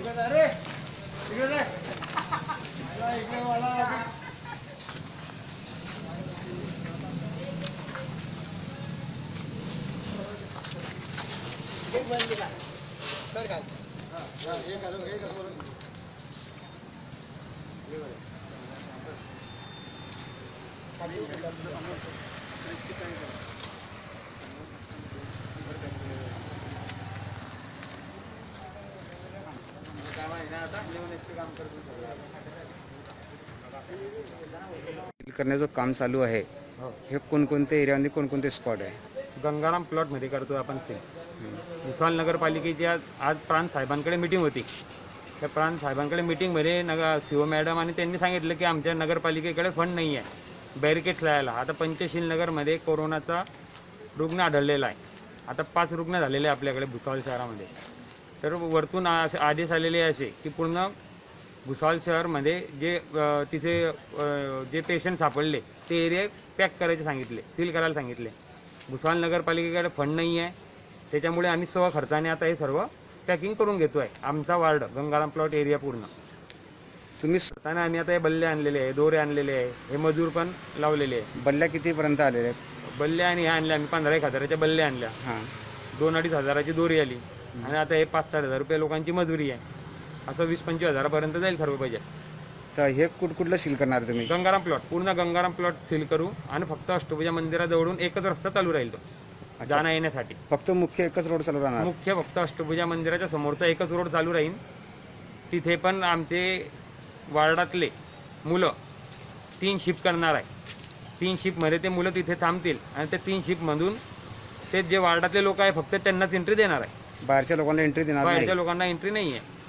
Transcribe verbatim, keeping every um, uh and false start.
करण्याचं काम चालू आहे. हे कोणकोणत्या एरियामध्ये कोणकोणते स्पॉट आहे? गंगाराम प्लॉट मध्ये करतो आपण सील. भुसावळ नगरपालिकेची आज आज प्रांत साहेबांकडे मीटिंग होती. त्या प्रांत साहेबांकडे मीटिंगमध्ये नगर सीओ मॅडम आणि त्यांनी सांगितलं की आमच्या नगरपालिकेकडे फंड नाही आहे बॅरिकेड्स लावायला. आता पंचशील नगरमध्ये कोरोनाचा रुग्ण आढळलेला आहे. आता पाच रुग्ण झालेले आहे आपल्याकडे भुसावळ शहरामध्ये. तर वरतून असे आदेश आलेले असे की पूर्ण भुसावळ शहरमध्ये जे तिथे जे पेशंट सापडले ते एरिया पॅक करायचे सांगितले, सील करायला सांगितले. भुसावळ नगरपालिकेकडे फंड नाही आहे, त्याच्यामुळे आम्ही स्व खर्चाने आता हे सर्व पॅकिंग करून घेतो आहे. आमचा वार्ड गंगाराम प्लॉट एरिया पूर्ण तुम्ही स्वतःने आम्ही आता हे बल्ले आणलेले आहे, दोरे आणलेले आहे, हे मजूर पण लावलेले आहे. बल्ल्या कितीपर्यंत आलेले आहेत? बल्ले आणि हे आणले आम्ही पंधरा एक हजाराच्या बल्ले आणल्या, हां दोन अडीच हजाराची दोरी आली आणि आता हे पाच साठ हजार रुपये लोकांची मजुरी आहे. असं वीस पंचवीस हजारापर्यंत जाईल सर्व पाहिजे. तर हे कुठ कुठलं सील करणार तुम्ही? गंगाराम प्लॉट पूर्ण गंगाराम प्लॉट सील करू आणि फक्त अष्टभुजा मंदिराजवळून एकच रस्ता चालू राहील तो जाणं येण्यासाठी. फक्त मुख्य एकच रोड चालू राहणार? मुख्य फक्त अष्टभुजा मंदिराच्या समोरचा एकच रोड चालू राहील. तिथे पण आमचे वार्डातले मुलं तीन शिफ्ट करणार आहे. तीन शिफ्टमध्ये ते मुलं तिथे थांबतील आणि ते तीन शिफ्टमधून ते जे वार्डातले लोक आहे फक्त त्यांनाच एंट्री देणार आहे. बाहेरच्या लोकांना एंट्री देणार नाही? बाहेरच्या लोकांना एंट्री नाही आहे.